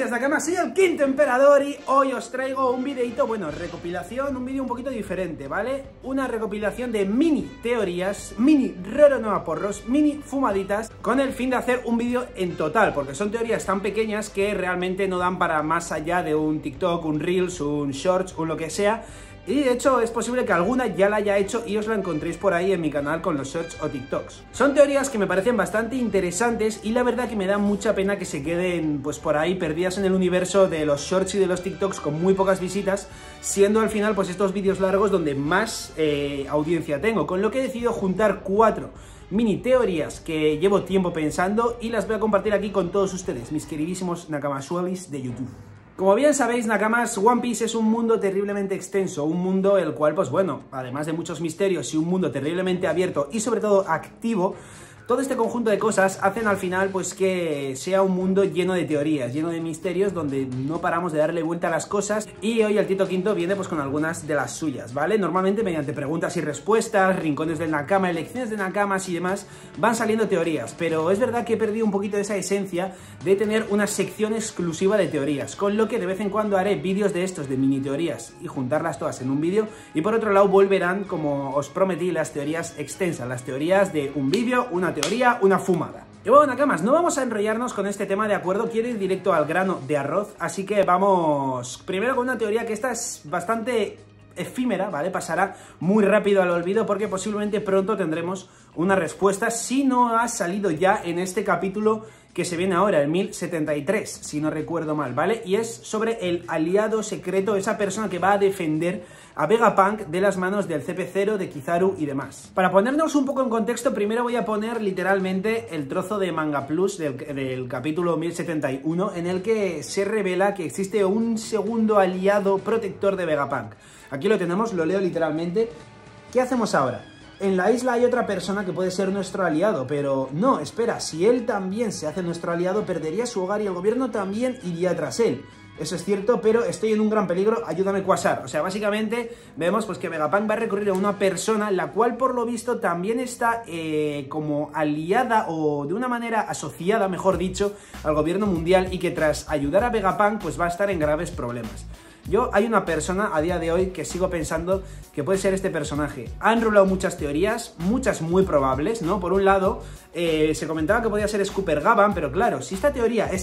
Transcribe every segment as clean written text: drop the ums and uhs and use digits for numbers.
días, Nakamas, soy el Quinto Emperador y hoy os traigo un videito, bueno, recopilación, un vídeo un poquito diferente, ¿vale? Una recopilación de mini teorías, mini roronoaporros, mini fumaditas, con el fin de hacer un vídeo en total, porque son teorías tan pequeñas que realmente no dan para más allá de un TikTok, un Reels, un Shorts, un lo que sea. Y de hecho es posible que alguna ya la haya hecho y os la encontréis por ahí en mi canal con los shorts o TikToks. Son teorías que me parecen bastante interesantes y la verdad que me da mucha pena que se queden pues por ahí perdidas en el universo de los shorts y de los TikToks con muy pocas visitas, siendo al final pues estos vídeos largos donde más audiencia tengo, con lo que he decidido juntar 4 mini teorías que llevo tiempo pensando y las voy a compartir aquí con todos ustedes, mis queridísimos nakamasuelis de YouTube. Como bien sabéis, Nakamas, One Piece es un mundo terriblemente extenso, un mundo el cual, pues bueno, además de muchos misterios y un mundo terriblemente abierto y sobre todo activo, todo este conjunto de cosas hacen al final pues que sea un mundo lleno de teorías, lleno de misterios, donde no paramos de darle vuelta a las cosas y hoy el Tito Quinto viene pues con algunas de las suyas, ¿vale? Normalmente mediante preguntas y respuestas, rincones del Nakama, elecciones de Nakamas y demás, van saliendo teorías, pero es verdad que he perdido un poquito de esa esencia de tener una sección exclusiva de teorías, con lo que de vez en cuando haré vídeos de estos, de mini teorías, y juntarlas todas en un vídeo, y por otro lado volverán, como os prometí, las teorías extensas, las teorías de un vídeo, una teoría, una fumada. Y bueno, Nakamas, no vamos a enrollarnos con este tema, ¿de acuerdo? Quiero ir directo al grano de arroz, así que vamos primero con una teoría que esta es bastante efímera, ¿vale? Pasará muy rápido al olvido porque posiblemente pronto tendremos una respuesta si no ha salido ya en este capítulo que se viene ahora, el 1073, si no recuerdo mal, ¿vale? Y es sobre el aliado secreto, esa persona que va a defender a Vegapunk de las manos del CP0, de Kizaru y demás. Para ponernos un poco en contexto, primero voy a poner literalmente el trozo de Manga Plus del capítulo 1071, en el que se revela que existe un segundo aliado protector de Vegapunk. Aquí lo tenemos, lo leo literalmente. ¿Qué hacemos ahora? En la isla hay otra persona que puede ser nuestro aliado, pero no, espera, si él también se hace nuestro aliado, perdería su hogar y el gobierno también iría tras él. Eso es cierto, pero estoy en un gran peligro, ayúdame Quasar. O sea, básicamente vemos pues que Vegapunk va a recurrir a una persona, la cual por lo visto también está como aliada o de una manera asociada, mejor dicho, al gobierno mundial y que tras ayudar a Vegapunk pues va a estar en graves problemas. Hay una persona a día de hoy que sigo pensando que puede ser este personaje. Han rulado muchas teorías, muchas muy probables, ¿no? Por un lado, se comentaba que podía ser Scooper Gavan, pero claro, si esta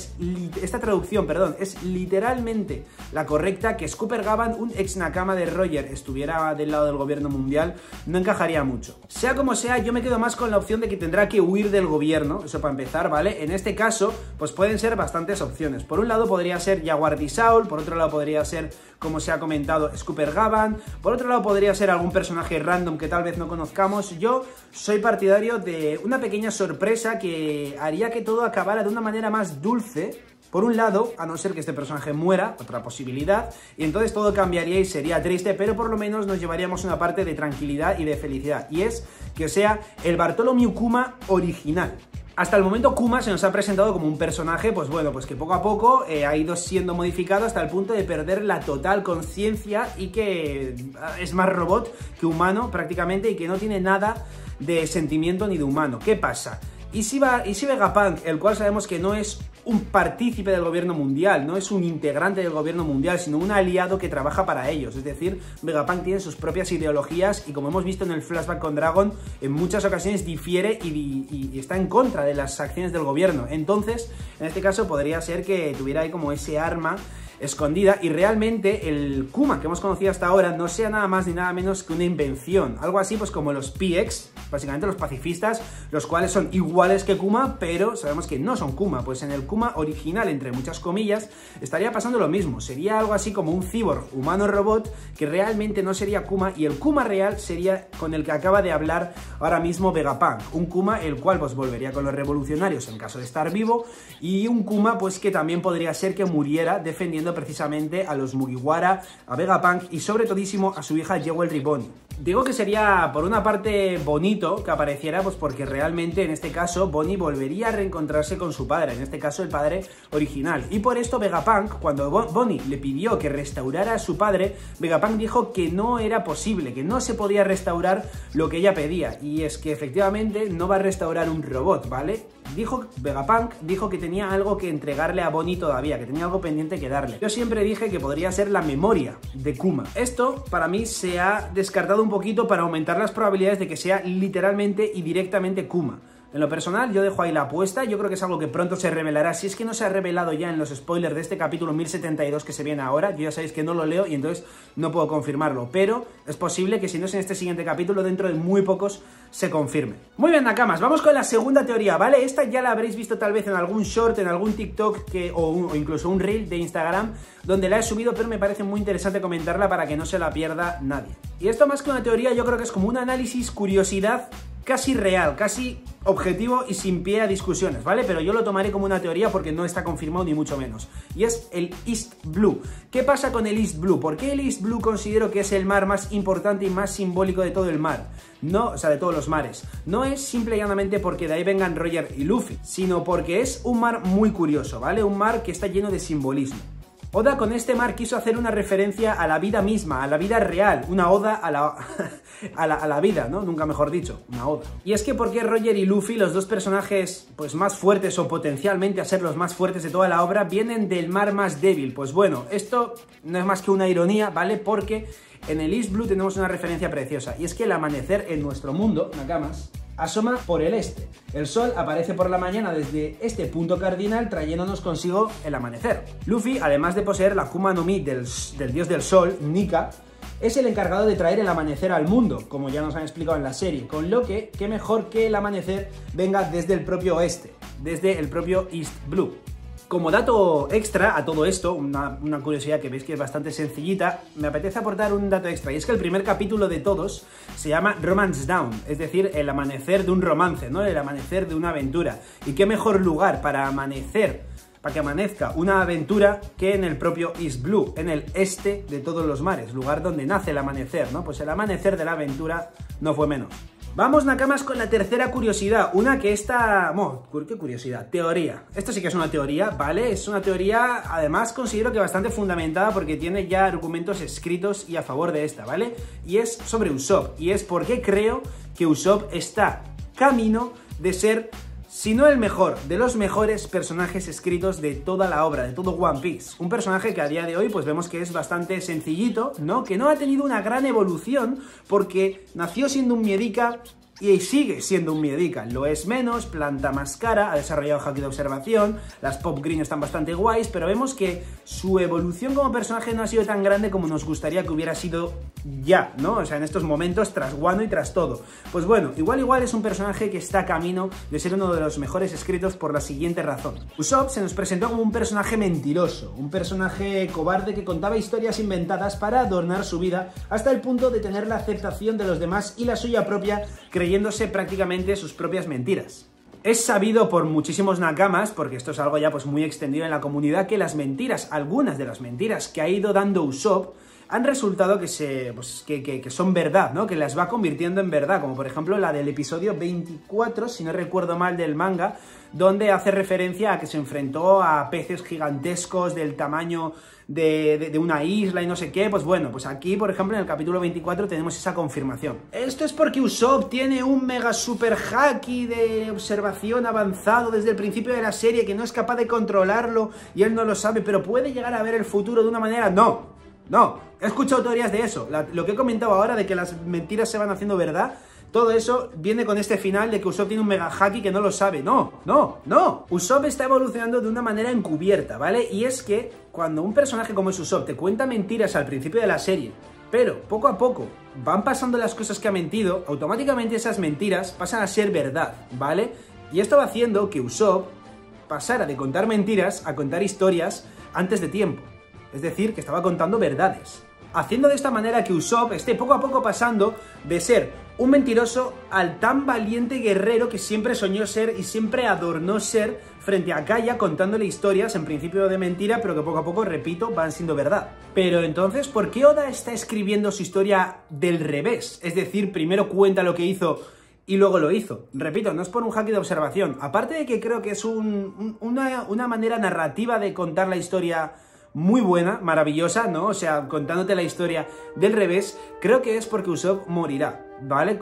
traducción es literalmente la correcta, que Scooper Gavan, un ex Nakama de Roger, estuviera del lado del gobierno mundial, no encajaría mucho. Sea como sea, yo me quedo más con la opción de que tendrá que huir del gobierno, eso para empezar, ¿vale? En este caso, pues pueden ser bastantes opciones. Por un lado podría ser Jaguar Di Saul, por otro lado podría ser, como se ha comentado, Scooper Gavan, por otro lado podría ser algún personaje random que tal vez no conozcamos. Yo soy partidario de una pequeña sorpresa que haría que todo acabara de una manera más dulce, por un lado, a no ser que este personaje muera, otra posibilidad, y entonces todo cambiaría y sería triste, pero por lo menos nos llevaríamos una parte de tranquilidad y de felicidad, y es que sea el Bartholomew Kuma original. Hasta el momento Kuma se nos ha presentado como un personaje, pues bueno, pues que poco a poco ha ido siendo modificado hasta el punto de perder la total conciencia y que es más robot que humano prácticamente y que no tiene nada de sentimiento ni de humano. ¿Qué pasa? ¿Y si Vegapunk, el cual sabemos que no es un partícipe del gobierno mundial, no es un integrante del gobierno mundial, sino un aliado que trabaja para ellos? Es decir, Vegapunk tiene sus propias ideologías y, como hemos visto en el flashback con Dragon, en muchas ocasiones difiere y está en contra de las acciones del gobierno. Entonces, en este caso podría ser que tuviera ahí como ese arma escondida y realmente el Kuma que hemos conocido hasta ahora no sea nada más ni nada menos que una invención, algo así pues como los PX, básicamente los pacifistas, los cuales son iguales que Kuma, pero sabemos que no son Kuma. Pues en el Kuma original, entre muchas comillas, estaría pasando lo mismo, sería algo así como un cyborg humano-robot que realmente no sería Kuma, y el Kuma real sería con el que acaba de hablar ahora mismo Vegapunk, un Kuma el cual pues volvería con los revolucionarios en caso de estar vivo, y un Kuma pues que también podría ser que muriera defendiendo precisamente a los Mugiwara, a Vegapunk y sobre todísimo a su hija Jewel Ribbon. Digo que sería por una parte bonito que apareciera, pues porque realmente en este caso Bonnie volvería a reencontrarse con su padre, en este caso el padre original, y por esto Vegapunk, cuando Bonnie le pidió que restaurara a su padre, Vegapunk dijo que no era posible, que no se podía restaurar lo que ella pedía, y es que efectivamente no va a restaurar un robot, ¿vale? Vegapunk dijo que tenía algo que entregarle a Bonnie todavía, que tenía algo pendiente que darle. Yo siempre dije que podría ser la memoria de Kuma. Esto, para mí, se ha descartado un poquito para aumentar las probabilidades de que sea literalmente y directamente Kuma. En lo personal, yo dejo ahí la apuesta, yo creo que es algo que pronto se revelará, si es que no se ha revelado ya en los spoilers de este capítulo 1072 que se viene ahora, yo ya sabéis que no lo leo y entonces no puedo confirmarlo, pero es posible que si no es en este siguiente capítulo, dentro de muy pocos se confirme. Muy bien, Nakamas, vamos con la segunda teoría, ¿vale? Esta ya la habréis visto tal vez en algún short, en algún TikTok o incluso un reel de Instagram, donde la he subido, pero me parece muy interesante comentarla para que no se la pierda nadie. Y esto más que una teoría, yo creo que es como un análisis, curiosidad, casi real, casi objetivo y sin pie a discusiones, ¿vale? Pero yo lo tomaré como una teoría porque no está confirmado ni mucho menos. Y es el East Blue. ¿Qué pasa con el East Blue? ¿Por qué el East Blue considero que es el mar más importante y más simbólico de todo el mar? No, o sea, de todos los mares. No es simple y llanamente porque de ahí vengan Roger y Luffy, sino porque es un mar muy curioso, ¿vale? Un mar que está lleno de simbolismo. Oda con este mar quiso hacer una referencia a la vida misma, a la vida real, una oda a la vida, ¿no? Nunca mejor dicho, una oda. Y es que ¿por qué Roger y Luffy, los dos personajes pues más fuertes o potencialmente a ser los más fuertes de toda la obra, vienen del mar más débil? Pues bueno, esto no es más que una ironía, ¿vale? Porque en el East Blue tenemos una referencia preciosa, y es que el amanecer en nuestro mundo, Nakamas, asoma por el este. El sol aparece por la mañana desde este punto cardinal trayéndonos consigo el amanecer. Luffy, además de poseer la Akuma no Mi del dios del sol, Nika, es el encargado de traer el amanecer al mundo, como ya nos han explicado en la serie, con lo que, qué mejor que el amanecer venga desde el propio oeste, desde el propio East Blue. Como dato extra a todo esto, una curiosidad que veis que es bastante sencillita, me apetece aportar un dato extra, y es que el primer capítulo de todos se llama Romance Dawn, es decir, el amanecer de un romance, ¿no? El amanecer de una aventura. Y qué mejor lugar para que amanezca una aventura que en el propio East Blue, en el este de todos los mares, lugar donde nace el amanecer, ¿no? Pues el amanecer de la aventura no fue menos. Vamos, Nakamas, con la tercera curiosidad, una que está... ¿qué curiosidad? Teoría. Esto sí que es una teoría, ¿vale? Es una teoría, además, considero que bastante fundamentada porque tiene ya argumentos escritos y a favor de esta, ¿vale? Y es sobre Usopp, y es porque creo que Usopp está camino de ser, si no el mejor, de los mejores personajes escritos de toda la obra, de todo One Piece. Un personaje que a día de hoy pues vemos que es bastante sencillito, ¿no? Que no ha tenido una gran evolución porque nació siendo un miedica y sigue siendo un miedica. Lo es menos, planta más cara, ha desarrollado haki de observación, las pop green están bastante guays, pero vemos que su evolución como personaje no ha sido tan grande como nos gustaría que hubiera sido ya, ¿no? O sea, en estos momentos, tras Wano y tras todo. Pues bueno, igual es un personaje que está a camino de ser uno de los mejores escritos por la siguiente razón. Usopp se nos presentó como un personaje mentiroso, un personaje cobarde que contaba historias inventadas para adornar su vida hasta el punto de tener la aceptación de los demás y la suya propia, creyéndose prácticamente sus propias mentiras. Es sabido por muchísimos Nakamas, porque esto es algo ya pues muy extendido en la comunidad, que las mentiras, algunas de las mentiras que ha ido dando Usopp, han resultado que son verdad, ¿no? Que las va convirtiendo en verdad, como por ejemplo la del episodio 24, si no recuerdo mal, del manga, donde hace referencia a que se enfrentó a peces gigantescos del tamaño de una isla y no sé qué. Pues bueno, pues aquí, por ejemplo, en el capítulo 24 tenemos esa confirmación. Esto es porque Usopp tiene un mega super haki de observación avanzado desde el principio de la serie, que no es capaz de controlarlo y él no lo sabe, pero puede llegar a ver el futuro de una manera... No, he escuchado teorías de eso. Lo que he comentado ahora de que las mentiras se van haciendo verdad, todo eso viene con este final de que Usopp tiene un mega haki que no lo sabe. No. Usopp está evolucionando de una manera encubierta, ¿vale? Y es que cuando un personaje como es Usopp te cuenta mentiras al principio de la serie, pero poco a poco van pasando las cosas que ha mentido, automáticamente esas mentiras pasan a ser verdad, ¿vale? Y esto va haciendo que Usopp pasara de contar mentiras a contar historias antes de tiempo. Es decir, que estaba contando verdades. Haciendo de esta manera que Usopp esté poco a poco pasando de ser un mentiroso al tan valiente guerrero que siempre soñó ser y siempre adornó ser frente a Kaya, contándole historias en principio de mentira, pero que poco a poco, repito, van siendo verdad. Pero entonces, ¿por qué Oda está escribiendo su historia del revés? Es decir, primero cuenta lo que hizo y luego lo hizo. Repito, no es por un haki de observación. Aparte de que creo que es una manera narrativa de contar la historia muy buena, maravillosa, ¿no? O sea, contándote la historia del revés, creo que es porque Usopp morirá. ¿vale?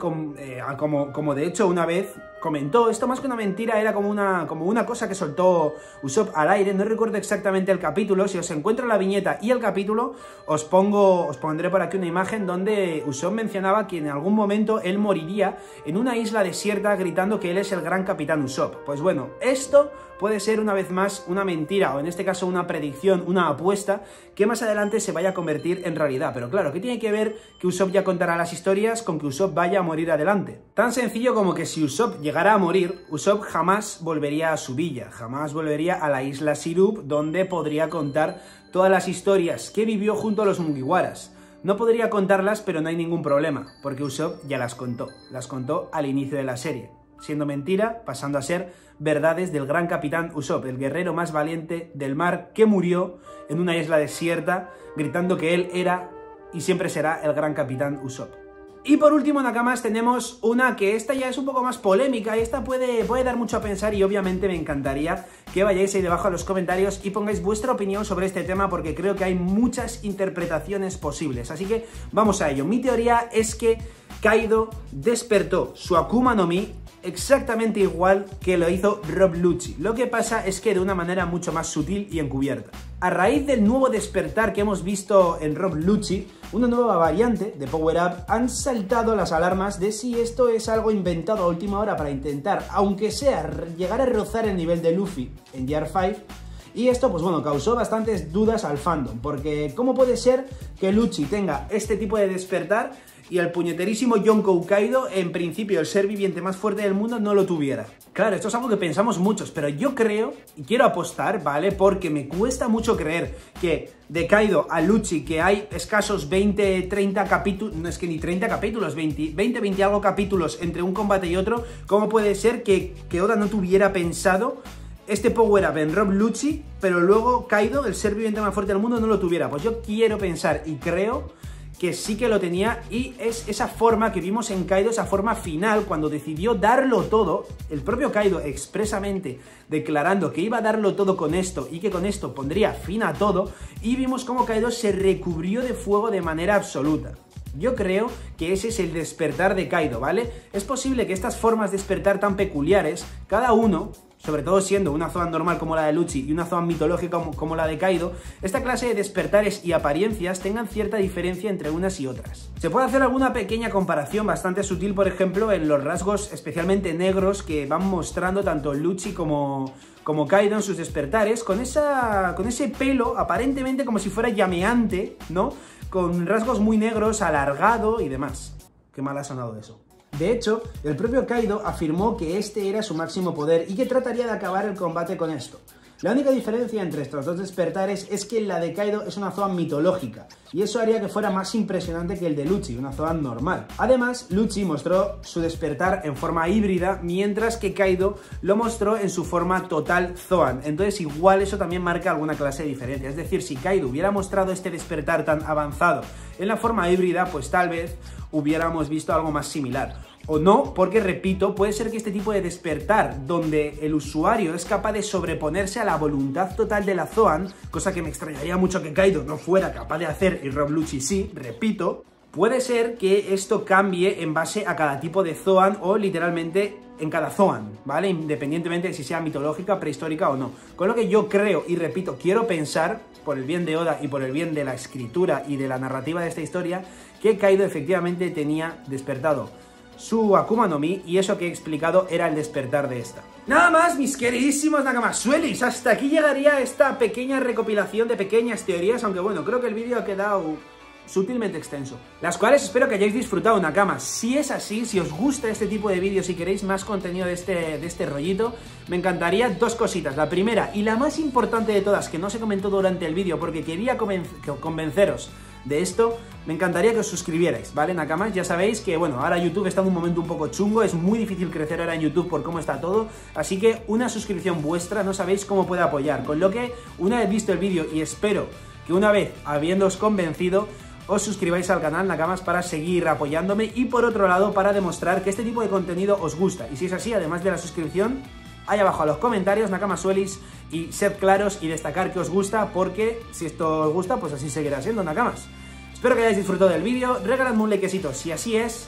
Como de hecho una vez comentó, esto más que una mentira era como una cosa que soltó Usopp al aire, no recuerdo exactamente el capítulo. Si os encuentro la viñeta y el capítulo, os pondré por aquí una imagen donde Usopp mencionaba que en algún momento él moriría en una isla desierta gritando que él es el gran capitán Usopp. Pues bueno, esto puede ser una vez más una mentira, o en este caso una predicción, una apuesta, que más adelante se vaya a convertir en realidad. Pero claro, ¿qué tiene que ver que Usopp ya contará las historias con que Usopp vaya a morir adelante? Tan sencillo como que si Usopp llegara a morir, Usopp jamás volvería a su villa, jamás volvería a la isla Sirup, donde podría contar todas las historias que vivió junto a los Mugiwaras. No podría contarlas, pero no hay ningún problema, porque Usopp ya las contó al inicio de la serie, siendo mentira, pasando a ser verdades del gran capitán Usopp, el guerrero más valiente del mar que murió en una isla desierta, gritando que él era y siempre será el gran capitán Usopp. Y por último, Nakamas, tenemos una que esta ya es un poco más polémica y esta puede dar mucho a pensar, y obviamente me encantaría que vayáis ahí debajo a los comentarios y pongáis vuestra opinión sobre este tema, porque creo que hay muchas interpretaciones posibles. Así que vamos a ello. Mi teoría es que Kaido despertó su Akuma no Mi exactamente igual que lo hizo Rob Lucci. Lo que pasa es que de una manera mucho más sutil y encubierta. A raíz del nuevo despertar que hemos visto en Rob Lucci, una nueva variante de Power Up, han saltado las alarmas de si esto es algo inventado a última hora para intentar, aunque sea, llegar a rozar el nivel de Luffy en Gear 5. Y esto, pues bueno, causó bastantes dudas al fandom, porque ¿cómo puede ser que Lucci tenga este tipo de despertar y el puñeterísimo Yonkou Kaido, en principio el ser viviente más fuerte del mundo, no lo tuviera? Claro, esto es algo que pensamos muchos, pero yo creo, y quiero apostar, ¿vale? Porque me cuesta mucho creer que de Kaido a Lucci, que hay escasos 20, 30 capítulos, no es que ni 30 capítulos, 20 algo capítulos entre un combate y otro, ¿cómo puede ser que Oda no tuviera pensado este Power Up en Rob Lucci, pero luego Kaido, el ser viviente más fuerte del mundo, no lo tuviera? Pues yo quiero pensar y creo que sí que lo tenía, y es esa forma que vimos en Kaido, esa forma final, cuando decidió darlo todo, el propio Kaido expresamente declarando que iba a darlo todo con esto y que con esto pondría fin a todo, y vimos cómo Kaido se recubrió de fuego de manera absoluta. Yo creo que ese es el despertar de Kaido, ¿vale? Es posible que estas formas de despertar tan peculiares, cada uno, sobre todo siendo una Zoan normal como la de Lucci y una Zoan mitológica como la de Kaido, esta clase de despertares y apariencias tengan cierta diferencia entre unas y otras. Se puede hacer alguna pequeña comparación bastante sutil, por ejemplo, en los rasgos especialmente negros que van mostrando tanto Lucci como Kaido en sus despertares, con ese pelo aparentemente como si fuera llameante, ¿no? Con rasgos muy negros, alargado y demás. Qué mal ha sonado eso. De hecho, el propio Kaido afirmó que este era su máximo poder y que trataría de acabar el combate con esto. La única diferencia entre estos dos despertares es que la de Kaido es una Zoan mitológica, y eso haría que fuera más impresionante que el de Lucci, una Zoan normal. Además, Lucci mostró su despertar en forma híbrida, mientras que Kaido lo mostró en su forma total Zoan. Entonces igual eso también marca alguna clase de diferencia. Es decir, si Kaido hubiera mostrado este despertar tan avanzado en la forma híbrida, pues tal vez hubiéramos visto algo más similar. O no, porque repito, puede ser que este tipo de despertar, donde el usuario es capaz de sobreponerse a la voluntad total de la Zoan, cosa que me extrañaría mucho que Kaido no fuera capaz de hacer y Rob Lucci sí, repito, puede ser que esto cambie en base a cada tipo de Zoan o literalmente en cada Zoan, ¿vale? Independientemente de si sea mitológica, prehistórica o no. Con lo que yo creo y repito, quiero pensar, por el bien de Oda y por el bien de la escritura y de la narrativa de esta historia, que Kaido efectivamente tenía despertado su Akuma no Mi, y eso que he explicado era el despertar de esta. Nada más, mis queridísimos Nakamasuelis, hasta aquí llegaría esta pequeña recopilación de pequeñas teorías, aunque bueno, creo que el vídeo ha quedado sutilmente extenso, las cuales espero que hayáis disfrutado, Nakamas. Si es así, si os gusta este tipo de vídeos y queréis más contenido de este rollito, me encantaría dos cositas. La primera y la más importante de todas, que no se comentó durante el vídeo porque quería convenceros de esto, me encantaría que os suscribierais, ¿vale, Nakamas? Ya sabéis que, bueno, ahora YouTube está en un momento un poco chungo, es muy difícil crecer ahora en YouTube por cómo está todo, así que una suscripción vuestra no sabéis cómo puede apoyar, con lo que, una vez visto el vídeo, y espero que una vez habiéndoos convencido, os suscribáis al canal, Nakamas, para seguir apoyándome, y por otro lado, para demostrar que este tipo de contenido os gusta, y si es así, además de la suscripción, ahí abajo a los comentarios, Nakamasuelis, y sed claros y destacar que os gusta, porque si esto os gusta, pues así seguirá siendo, Nakamas. Espero que hayáis disfrutado del vídeo, regaladme un likecito si así es,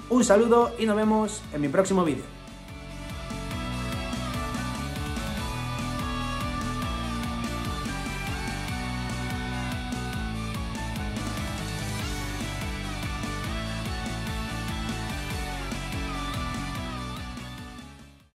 Un saludo y nos vemos en mi próximo vídeo.